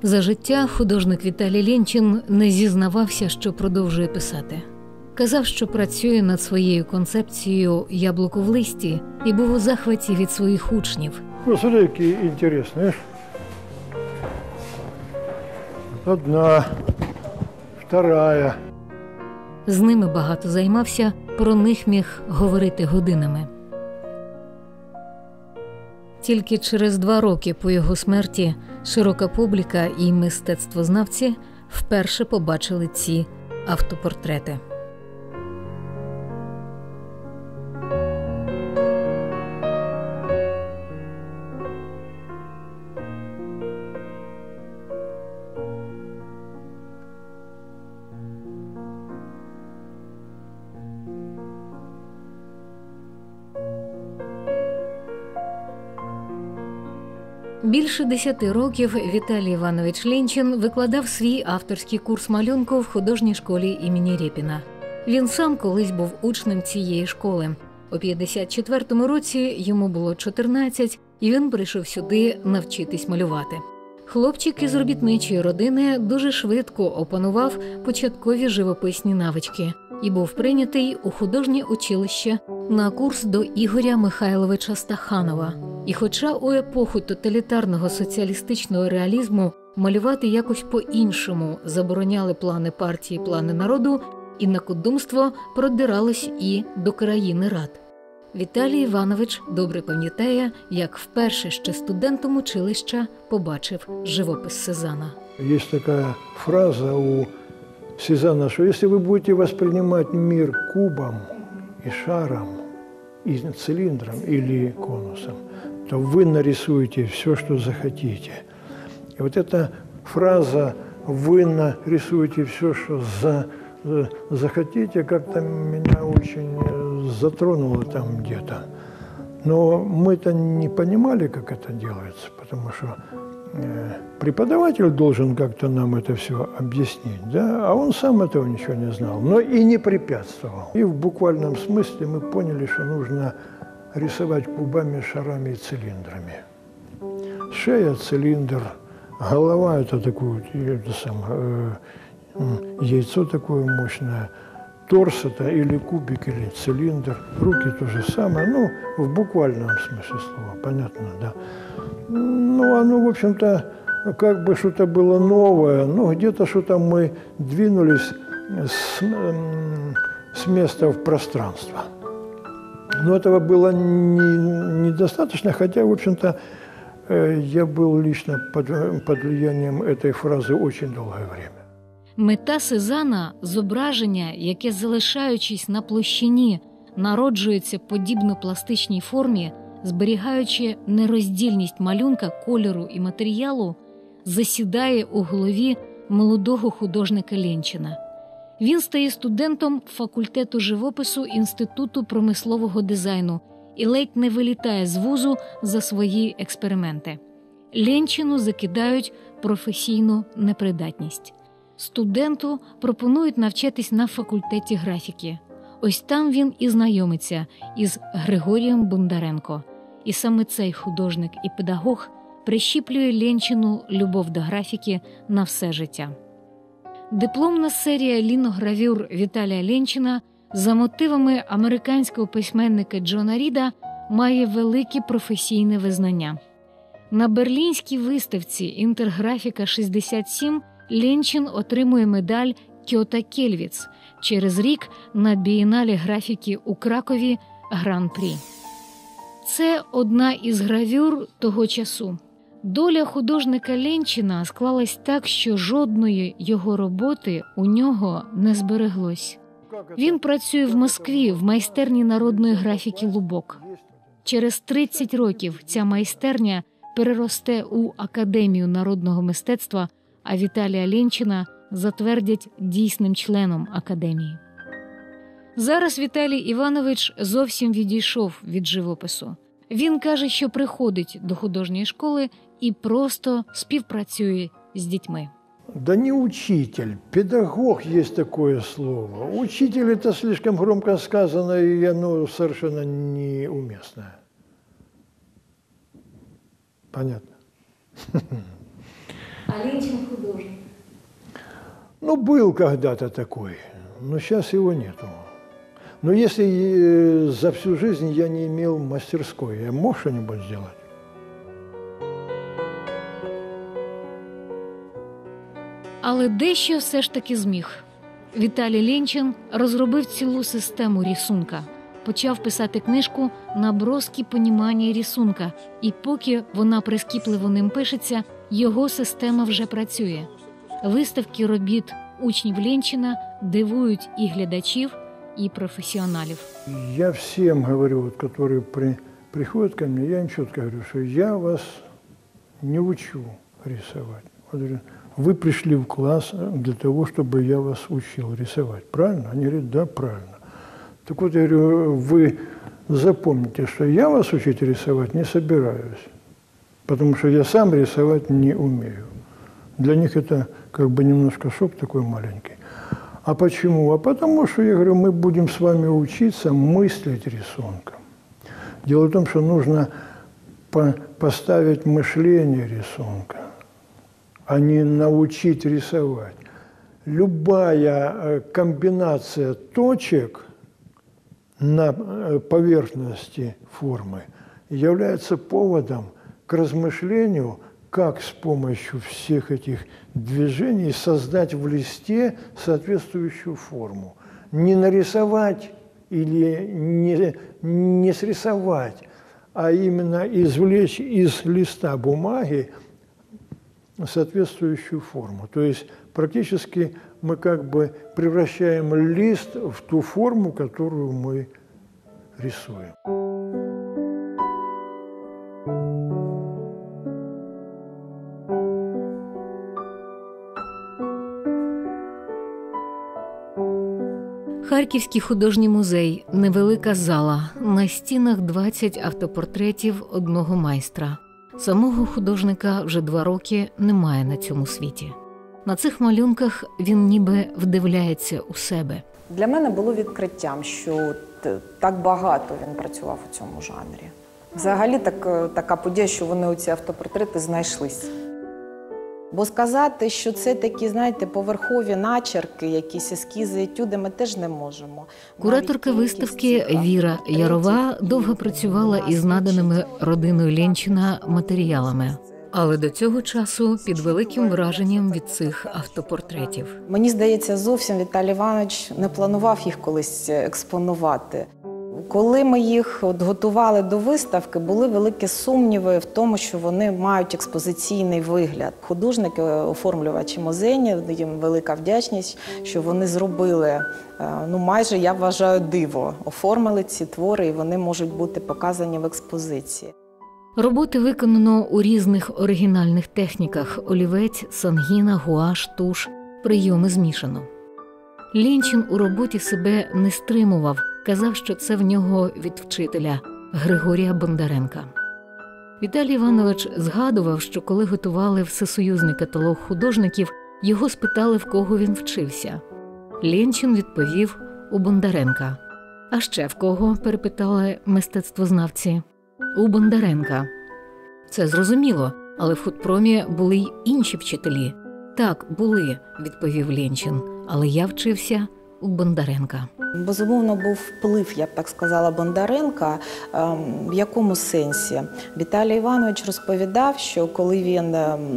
За життя художник Віталій Ленчин не зізнавався, що продовжує писати. Казав, що працює над своєю концепцією «Яблуко в листі» і був у захваті від своїх учнів. Смотри, які інтересні. Одна, вторая. З ними багато займався, про них міг говорити годинами. Тільки через 2 роки по його смерті широка публіка і мистецтвознавці вперше побачили ці автопортрети. Більше 10 років Віталій Іванович Ленчин викладав свій авторський курс малюнку в художній школі імені Рєпіна. Він сам колись був учнем цієї школи. У 54-му році йому було 14, і він прийшов сюди навчитись малювати. Хлопчик із робітничої родини дуже швидко опанував початкові живописні навички і був прийнятий у художнє училище на курс до Ігоря Михайловича Стаханова. І хоча у епоху тоталітарного соціалістичного реалізму малювати якось по-іншому забороняли плани партії, плани народу, інакодумство продиралось і до країни рад. Віталій Іванович добре пам'ятає, як вперше ще студентом училища побачив живопис Сезана. Є така фраза у Сезана, що якщо ви будете воспринимать мир кубом і шаром, и цилиндром или конусом, то вы нарисуете все, что захотите. И вот эта фраза «вы нарисуете все, что захотите» как-то меня очень затронуло там где-то. Но мы-то не понимали, как это делается, потому что преподаватель должен как-то нам это все объяснить, да? А он сам этого ничего не знал, но и не препятствовал. И в буквальном смысле мы поняли, что нужно рисовать кубами, шарами и цилиндрами. Шея – цилиндр, голова – это такое яйцо такое мощное, торс – это или кубик, или цилиндр, руки – то же самое, ну, в буквальном смысле слова, понятно, да. Ну, оно, в общем-то, как бы что-то было новое, но где-то что-то мы двинулись с места в пространство. Но этого было недостаточно, хотя, в общем-то, я был лично под влиянием этой фразы очень долгое время. Мета Сезана – зображення, яке, залишаючись на площині, народжується подібно пластичній формі, зберігаючи нероздільність малюнка, кольору і матеріалу, засідає у голові молодого художника Ленчина. Він стає студентом факультету живопису Інституту промислового дизайну і ледь не вилітає з вузу за свої експерименти. Ленчину закидають професійну непридатність. Студенту пропонують навчатись на факультеті графіки. Ось там він і знайомиться із Григорієм Бондаренко. І саме цей художник і педагог прищіплює Ленчину любов до графіки на все життя. Дипломна серія ліногравюр Віталія Ленчина за мотивами американського письменника Джона Ріда має велике професійне визнання. На берлінській виставці «Інтерграфіка-67» Ленчин отримує медаль Кьота Кельвіц, через рік на бієнале графіки у Кракові Гран-прі. Це одна із гравюр того часу. Доля художника Ленчина склалась так, що жодної його роботи у нього не збереглось. Він працює в Москві в майстерні народної графіки «Лубок». Через 30 років ця майстерня переросте у Академію народного мистецтва, а Віталія Ленчина затвердять дійсним членом Академії. Зараз Віталій Іванович зовсім відійшов від живопису. Він каже, що приходить до художньої школи і просто співпрацює з дітьми. Да не учитель, педагог есть такое слово. Учитель – это слишком громко сказано, и оно совершенно неуместное. Понятно? А Ленчин художник? Ну, был когда-то такой, но сейчас его нету. Но если за всю жизнь я не имел мастерской, я мог что-нибудь сделать? Але дещо все ж таки зміг. Віталій Ленчин розробив цілу систему рисунка. Почав писати книжку «Наброски понімання рисунка». І поки вона прискіпливо ним пишеться, його система вже працює. Виставки робіт учнів Ленчина дивують і глядачів, і професіоналів. Я всем говорю, вот, которые приходят ко мне, я им четко говорю, что я вас не учу рисовать. Вот, говорю, вы пришли в класс для того, чтобы я вас учил рисовать. Правильно? Они говорят, да, правильно. Так вот, я говорю, вы запомните, что я вас учить рисовать не собираюсь, потому что я сам рисовать не умею. Для них это как бы немножко шок такой маленький. А почему? А потому что, я говорю, мы будем с вами учиться мыслить рисунком. Дело в том, что нужно поставить мышление рисунка, а не научить рисовать. Любая комбинация точек на поверхности формы является поводом к размышлению, как с помощью всех этих движений создать в листе соответствующую форму. Не нарисовать или не срисовать, а именно извлечь из листа бумаги соответствующую форму. То есть практически мы как бы превращаем лист в ту форму, которую мы рисуем. Харківський художній музей – невелика зала. На стінах 20 автопортретів одного майстра. Самого художника вже 2 роки немає на цьому світі. На цих малюнках він ніби вдивляється у себе. Для мене було відкриттям, що так багато він працював у цьому жанрі. Взагалі така подія, що вони оці автопортрети знайшлись. Бо сказати, що це такі, знаєте, поверхові начерки, якісь ескізи, етюди, ми теж не можемо. Кураторка виставки Віра Ярова довго працювала із наданими родиною Ленчина матеріалами. Але до цього часу під великим враженням від цих автопортретів. Мені здається, зовсім Віталій Іванович не планував їх колись експонувати. Коли ми їх готували до виставки, були великі сумніви в тому, що вони мають експозиційний вигляд. Художники, оформлювачі музейні, їм велика вдячність, що вони зробили, майже, я вважаю, диво. Оформили ці твори, і вони можуть бути показані в експозиції. Роботи виконано у різних оригінальних техніках – олівець, сангіна, гуаш, туш, прийоми змішано. Ленчин у роботі себе не стримував, казав, що це в нього від вчителя Григорія Бондаренка. Віталій Іванович згадував, що коли готували всесоюзний каталог художників, його спитали, в кого він вчився. Ленчин відповів – у Бондаренка. А ще в кого, перепитали мистецтвознавці. У Бондаренка. Це зрозуміло, але в худпромі були й інші вчителі. Так, були, відповів Ленчин, але я вчився у Бондаренка. Безумовно, був вплив, я б так сказала, Бондаренка. В якому сенсі? Віталій Іванович розповідав, що коли він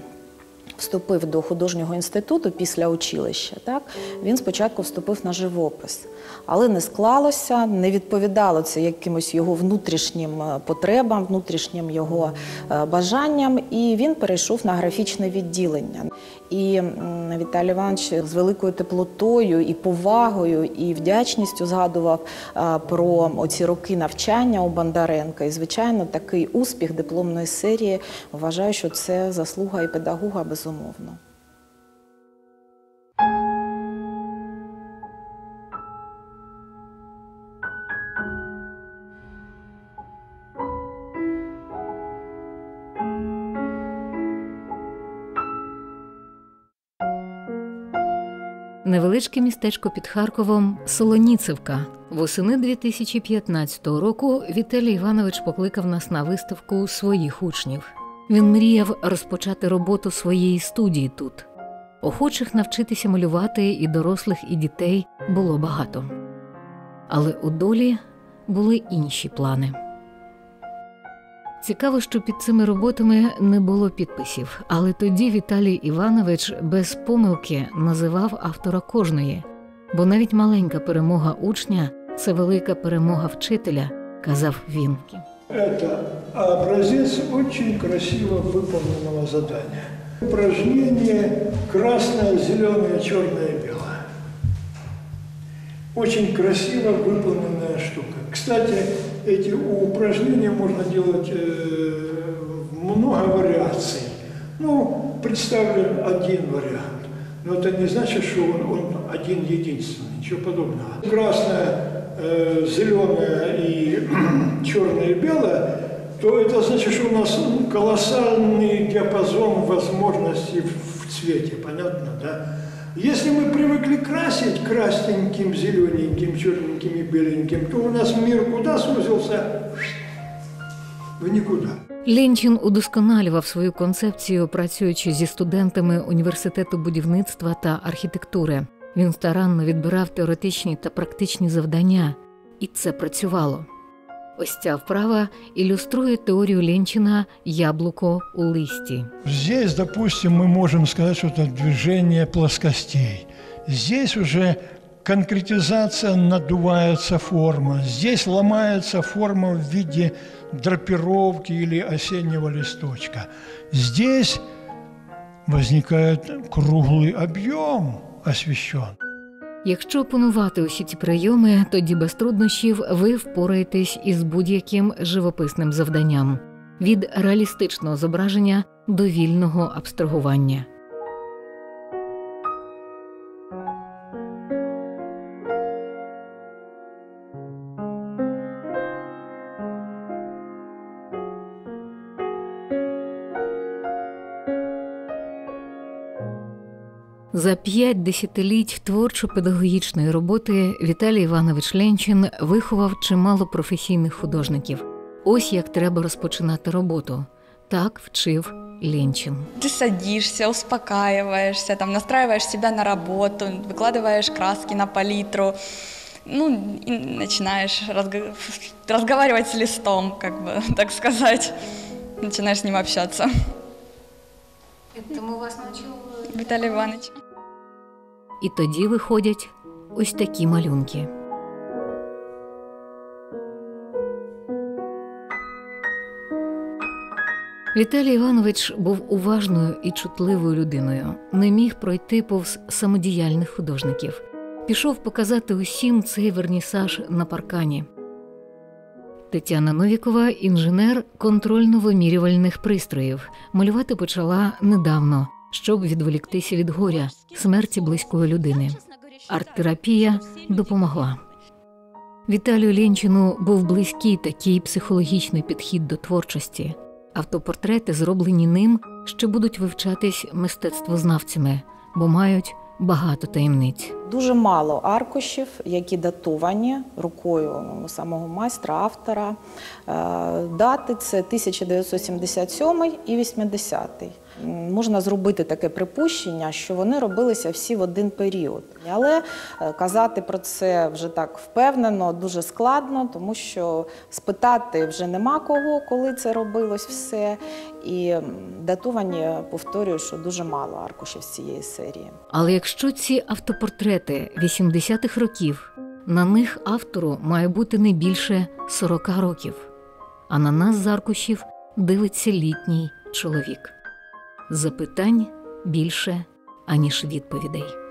вступив до художнього інституту після училища, він спочатку вступив на живопис. Але не склалося, не відповідало це якимось його внутрішнім потребам, внутрішнім його бажанням, і він перейшов на графічне відділення. І Віталій Іванович з великою теплотою і повагою, і вдячністю згадував про оці роки навчання у Бондаренка. І, звичайно, такий успіх дипломної серії, вважаю, що це заслуга і педагога, безумовно. Невеличке містечко під Харковом – Солоніцевка. Восени 2015 року Віталій Іванович покликав нас на виставку своїх учнів. Він мріяв розпочати роботу своєї студії тут. Охочих навчитися малювати і дорослих, і дітей було багато. Але у долі були інші плани. Цікаво, що під цими роботами не було підписів, але тоді Віталій Іванович без помилки називав автора кожної, бо навіть маленька перемога учня – це велика перемога вчителя, казав він. Это образец очень красиво выполненного задания. Упражнение красное, зеленое, черное, белое. Очень красиво выполненная штука. Кстати, эти упражнения можно делать много вариаций. Представлен один вариант. Но это не значит, что он один единственный, ничего подобного. Красное, зеленое и черное и белое, то это значит, что у нас колоссальный диапазон возможностей в цвете, понятно, да? Если мы привыкли красить красненьким, зелененьким, черненьким и беленьким, то у нас мир куда сузился? В нікуди. Ленчин удосконалював свою концепцію, працюючи зі студентами Університету будівництва та архітектури. Він старанно відбирав теоретичні та практичні завдання, і це працювало. Ось ця вправа ілюструє теорію Ленчина «Яблуко у листі». Здесь, допустим, мы можем сказать, что это движение плоскостей. Здесь уже конкретизация, надувается форма. Здесь ломается форма в виде драпировки или осеннего листочка. Здесь возникает круглый объем освещен. Якщо опанувати усі ці прийоми, тоді без труднощів ви впораєтесь із будь-яким живописним завданням – від реалістичного зображення до вільного абстрагування. За 5 десятиліть творчо-педагогічної роботи Віталій Іванович Ленчин виховав чимало професійних художників. Ось як треба розпочинати роботу. Так вчив Ленчин. Ты садишься, успокаиваешься, настраиваешь себя на работу, выкладываешь краски на палитру, и начинаешь разговаривать с листом, так сказать. Начинаешь с ним общаться. Тому вас навчив Віталій Іванович. І тоді виходять ось такі малюнки. Віталій Іванович був уважною і чутливою людиною, не міг пройти повз самодіяльних художників. Пішов показати усім цей вернісаж на паркані. Тетяна Новікова – інженер контрольно-вимірювальних пристроїв. Малювати почала недавно, щоб відволіктися від горя, смерті близької людини. Арт-терапія допомогла. Віталію Ленчину був близький такий психологічний підхід до творчості. Автопортрети, зроблені ним, ще будуть вивчатись мистецтвознавцями, бо мають багато таємниць. Дуже мало аркушів, які датовані рукою самого майстра, автора. Дати – це 1977 і 80-й. Можна зробити таке припущення, що вони робилися всі в один період. Але казати про це вже так впевнено дуже складно, тому що спитати вже нема кого, коли це робилось все. І датовані, повторюю, що дуже мало аркушів з цієї серії. Але якщо ці автопортрети 80-х років, на них автору має бути не більше 40 років. А на нас з аркушів дивиться літній чоловік. Запитань більше, аніж відповідей.